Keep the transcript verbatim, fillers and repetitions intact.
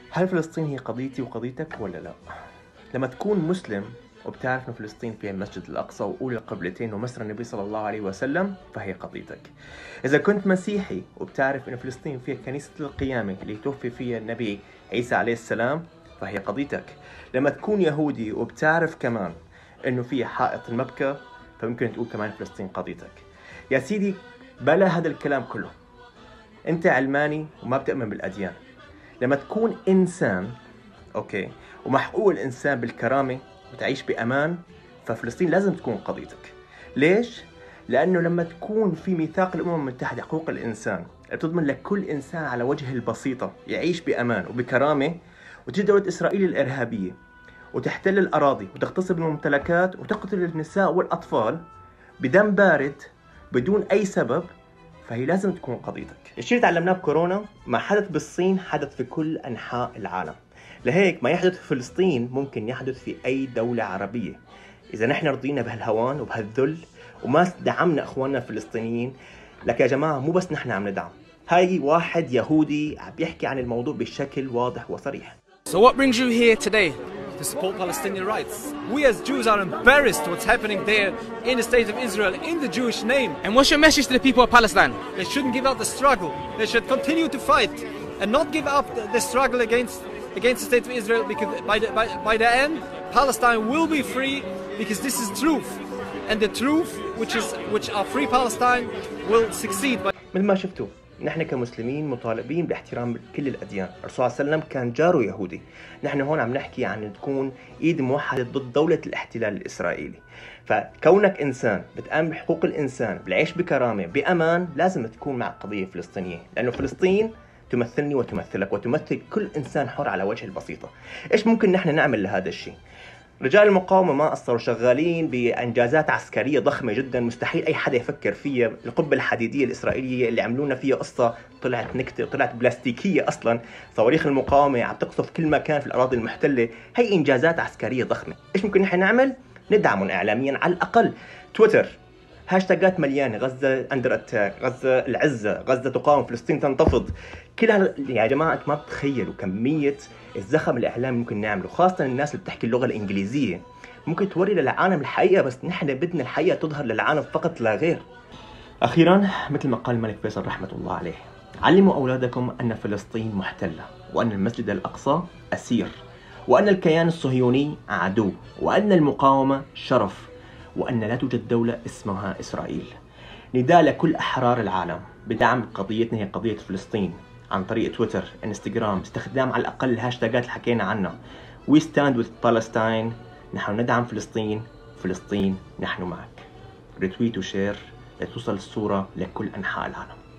هل فلسطين هي قضيتي وقضيتك ولا لا؟ لما تكون مسلم وبتعرف ان فلسطين فيها المسجد الاقصى واولى القبلتين ومسرى النبي صلى الله عليه وسلم فهي قضيتك. اذا كنت مسيحي وبتعرف ان فلسطين فيها كنيسة القيامة اللي توفي فيها النبي عيسى عليه السلام فهي قضيتك. لما تكون يهودي وبتعرف كمان انه فيها حائط المبكى فممكن تقول كمان فلسطين قضيتك. يا سيدي بلا هذا الكلام كله، انت علماني وما بتؤمن بالاديان. لما تكون انسان اوكي ومحقوق الانسان بالكرامه وتعيش بامان ففلسطين لازم تكون قضيتك. ليش؟ لانه لما تكون في ميثاق الامم المتحده حقوق الانسان اللي بتضمن لكل انسان على وجه البسيطه يعيش بامان وبكرامه، وتجي دوله اسرائيل الارهابيه وتحتل الاراضي وتغتصب الممتلكات وتقتل النساء والاطفال بدم بارد بدون اي سبب، فهي لازم تكون قضيتك. الشيء اللي تعلمناه بكورونا ما حدث بالصين حدث في كل أنحاء العالم، لهيك ما يحدث في فلسطين ممكن يحدث في أي دولة عربية. إذا نحن رضينا بهالهوان وبهالذل وما دعمنا إخواننا الفلسطينيين، لك يا جماعة مو بس نحن عم ندعم، هاي واحد يهودي عم بيحكي عن الموضوع بشكل واضح وصريح. So what brings you here today? To support Palestinian rights. We as Jews are embarrassed what's happening there in the state of Israel in the Jewish name. And what's your message to the people of Palestine? They shouldn't give up the struggle. They should continue to fight and not give up the, the struggle against against the state of Israel, because by the, by, by the end Palestine will be free, because this is truth, and the truth which is which are free Palestine will succeed. مثل ما شفتوا نحن كمسلمين مطالبين باحترام كل الأديان. الرسول صلى الله عليه وسلم كان جاره يهودي. نحن هون عم نحكي عن تكون إيد موحدة ضد دولة الاحتلال الإسرائيلي. فكونك إنسان بتآمن بحقوق الإنسان بالعيش بكرامة بأمان لازم تكون مع القضية الفلسطينية، لأنه فلسطين تمثلني وتمثلك وتمثل كل إنسان حر على وجه البسيطة. إيش ممكن نحن نعمل لهذا الشيء؟ رجال المقاومة ما قصروا، شغالين بإنجازات عسكرية ضخمة جدا مستحيل أي حدا يفكر فيها. القبة الحديدية الإسرائيلية اللي عملونا فيها قصة طلعت نكتة وطلعت بلاستيكية أصلا. صواريخ المقاومة عم تقصف كل مكان في الأراضي المحتلة. هي إنجازات عسكرية ضخمة. إيش ممكن نحن نعمل؟ ندعمهم إعلاميا على الأقل. تويتر هاشتاجات مليانة، غزة أندر أتاك، غزة العزة، غزة تقاوم، فلسطين تنتفض. كل هذا يا جماعة ما بتخيلوا كمية الزخم الإعلامي ممكن نعمله، خاصة الناس اللي بتحكي اللغة الإنجليزية. ممكن توري للعالم الحقيقة، بس نحن بدنا الحقيقة تظهر للعالم فقط لا غير. أخيرا مثل ما قال الملك فيصل رحمة الله عليه، علموا أولادكم أن فلسطين محتلة، وأن المسجد الأقصى أسير، وأن الكيان الصهيوني عدو، وأن المقاومة شرف، وأن لا توجد دولة اسمها إسرائيل. نداء لكل أحرار العالم بدعم قضيتنا هي قضية فلسطين عن طريق تويتر، انستغرام، استخدام على الأقل الهاشتاجات اللي حكينا عنها. We stand with Palestine. نحن ندعم فلسطين. فلسطين نحن معك. ريتويت وشير لتوصل الصورة لكل أنحاء العالم.